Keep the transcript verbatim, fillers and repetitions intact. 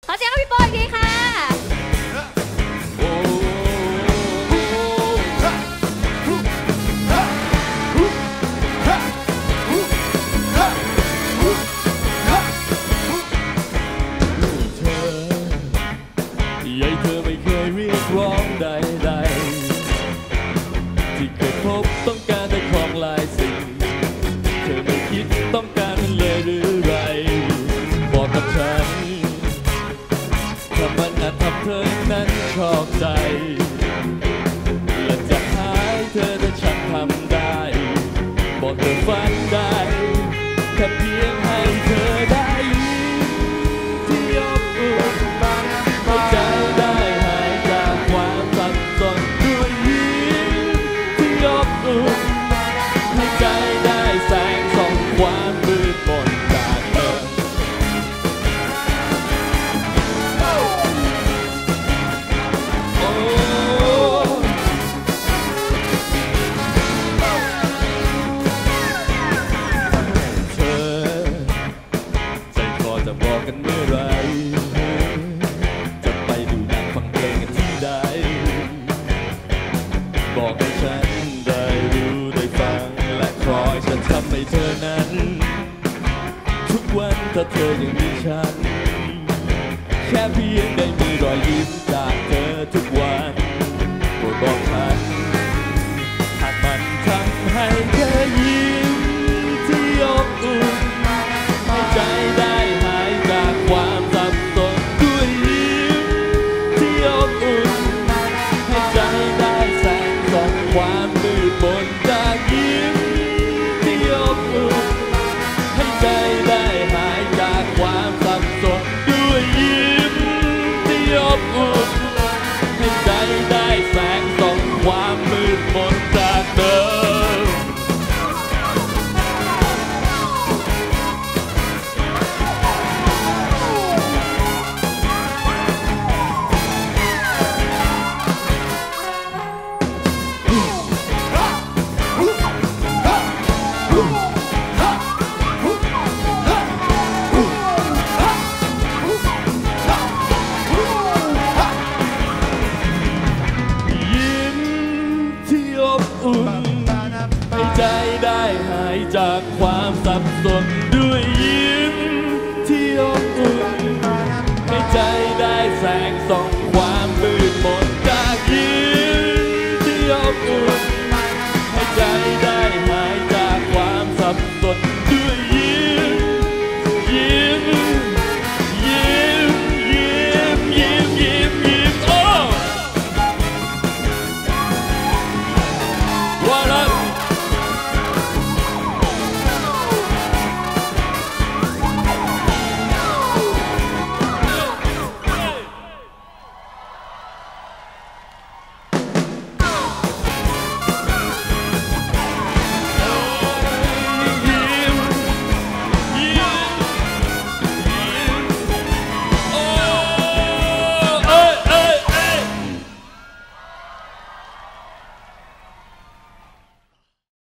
ขอเสียงให้พี่โป้อีกทีค่ะยายเธอไม่เคยเรียกร้องใดๆที่เคยพบต้องการแต่ของลายสิ่งเธอไม่คิดต้องการมันเลยหรือไรบอกกับฉันถ้ามันอาจทำเธอนั้นชอบใจและจะหายเธอถ้าฉันทำได้บอกเธอฝันได้แค่เพียงให้เธอได้ยินที่อบอุ่นให้ใจได้หายจากความสับสนด้วยยิ้มที่อบอุ่นให้ใจได้แสงส่องความมืดมนจากเธอโอ้เธอใจคอจะบอกกันเมื่อไรจะไปดูหนังฟังเพลงกันที่ใดบอกให้ฉันได้รู้ได้ฟังและคอยฉันทำให้เธอนั้นทุกวันถ้าเธอยังมีฉันแค่เพียงได้มีรอยยิ้มจากเธอทุกวันโปรดบอกฉันหากมันทำให้เธอยิ้มที่อบอุ่นให้ใจได้หายจากความสับสนด้วยยิ้มที่อบอุ่นให้ใจได้แสงส่องความมืดมนจากยิ้มที่อบอุ่นให้ใจได้หายจากความสับสนด้วยยิ้มที่อบอุ่นให้ใจได้แสงส่องความมืดมนจากเธอให้ใจได้หายจากความสับสนด้วยยิ้มที่อบอุ่นให้ใจได้แสงส่อง